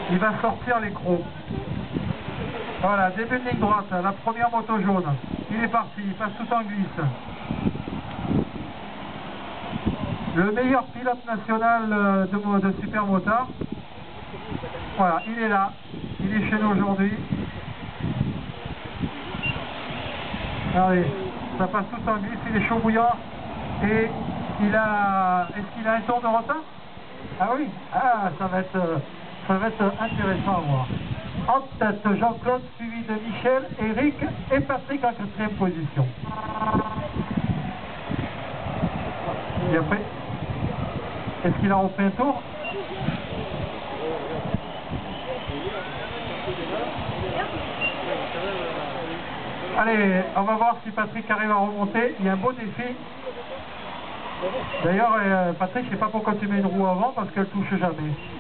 Il va sortir les crocs. Voilà, début de ligne droite, la première moto jaune. Il est parti, il passe tout en glisse. Le meilleur pilote national de super motard. Voilà, il est là. Il est chez nous aujourd'hui. Allez, ça passe tout en glisse, il est chaud bouillant. Et est-ce qu'il a un tour de retard? Ah oui, ah, ça va être intéressant à voir. En tête, Jean-Claude, suivi de Michel, Eric et Patrick en 4e position. Et après, est-ce qu'il a refait un tour? Allez, on va voir si Patrick arrive à remonter. Il y a un beau défi. D'ailleurs, Patrick, je ne sais pas pourquoi tu mets une roue avant, parce qu'elle touche jamais.